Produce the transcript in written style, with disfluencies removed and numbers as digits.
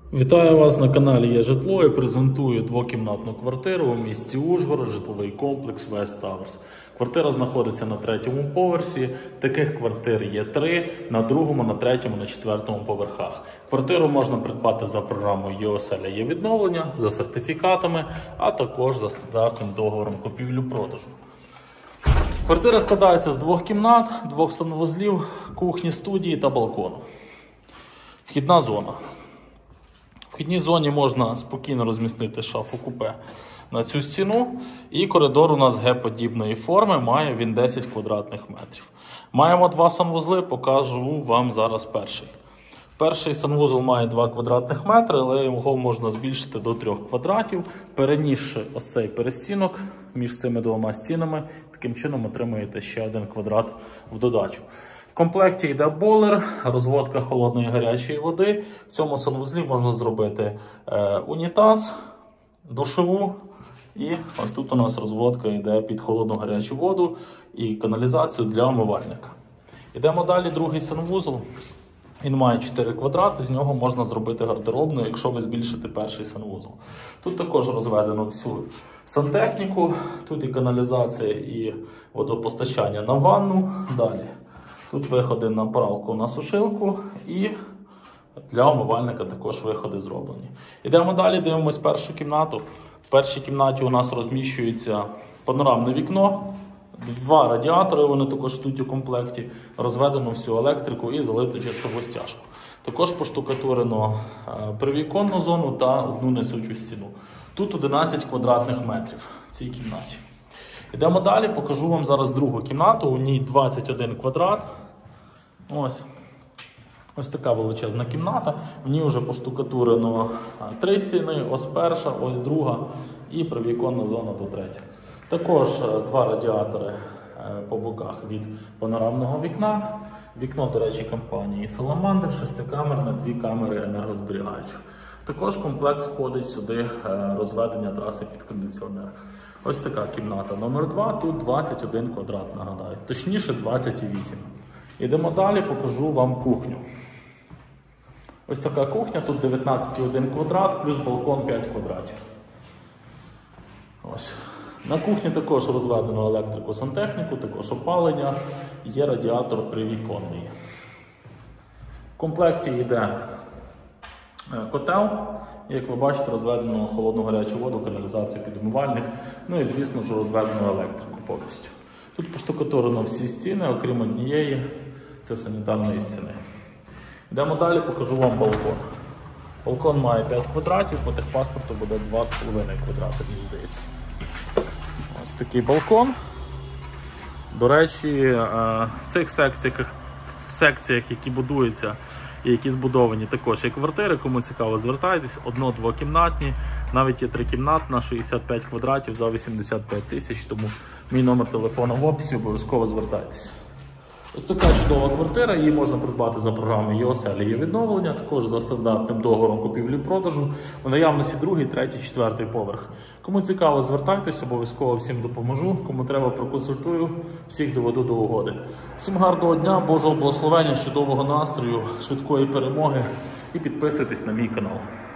Вітаю вас на каналі «Є житло» і презентую двокімнатну квартиру у місті Ужгород, житловий комплекс West Towers. Квартира знаходиться на 3-му поверсі, таких квартир є 3, на 2-му, на 3-му, на 4-му поверхах. Квартиру можна придбати за програмою «Є оселя, є відновлення», за сертифікатами, а також за стандартним договором купівлі-продажу. Квартира складається з 2 кімнат, 2 санвузлів, кухні, студії та балкону. Вхідна зона. В вхідній зоні можна спокійно розмістити шафу-купе на цю стіну. І коридор у нас Г-подібної форми, має він 10 квадратних метрів. Маємо 2 санвузли, покажу вам зараз перший. Перший санвузол має 2 квадратних метри, але його можна збільшити до 3 квадратів, перенісши ось цей перестінок між цими 2 стінами. Таким чином отримуєте ще 1 квадрат в додачу. В комплекті йде бойлер, розводка холодної і гарячої води. В цьому санвузлі можна зробити унітаз, душову. І ось тут у нас розводка йде під холодну гарячу воду і каналізацію для омивальника. Йдемо далі, другий санвузол. Він має 4 квадрати, з нього можна зробити гардеробну, якщо ви збільшите перший санвузол. Тут також розведено всю сантехніку, тут і каналізація, і водопостачання на ванну. Далі. Тут виходи на пралку, на сушилку і для омивальника також виходи зроблені. Йдемо далі, дивимось першу кімнату. В першій кімнаті у нас розміщується панорамне вікно, 2 радіатори, вони також йдуть у комплекті, розведено всю електрику і залито чистову стяжку. Також поштукатурено привіконну зону та одну несучу стіну. Тут 11 квадратних метрів в цій кімнаті. Йдемо далі, покажу вам зараз другу кімнату, у ній 21 квадрат. Ось така величезна кімната, в ній вже поштукатурено 3 стіни, ось перша, ось друга і привіконна зона до 3. Також 2 радіатори по боках від панорамного вікна. Вікно, до речі, компанії Salamander, 6-камерне, 2 камери енергозберігаючих. Також в комплект входить сюди розведення траси під кондиціонер. Ось така кімната номер 2, тут 21 квадрат, нагадаю, точніше 28. Йдемо далі, покажу вам кухню. Ось така кухня, тут 19,1 квадрат, плюс балкон 5 квадратів. Ось. На кухні також розведено електрику, сантехніку, також опалення, є радіатор привіконний. В комплекті йде котел, як ви бачите, розведено холодну гарячу воду, каналізацію під умивальник, ну і звісно ж розведено електрику повністю. Тут поштукатурено всі стіни, окрім однієї, це санітарної стіни. Йдемо далі, покажу вам балкон. Балкон має 5 квадратів, по техпаспорту буде 2,5 квадрати, мені здається. Ось такий балкон. До речі, в цих секціях, які будуються і які збудовані, також є квартири. Кому цікаво, звертайтесь. 1-2-кімнатні, навіть є 3-кімнатна, 65 квадратів за 85 тисяч. Тому мій номер телефону в описі, обов'язково звертайтеся. Ось така чудова квартира, її можна придбати за програмою «Є оселя, є відновлення», також за стандартним договором купівлі-продажу, в наявності 2, 3, 4 поверх. Кому цікаво, звертайтесь, обов'язково всім допоможу, кому треба, проконсультую, всіх доведу до угоди. Всім гарного дня, Божого благословення, чудового настрою, швидкої перемоги і підписуйтесь на мій канал.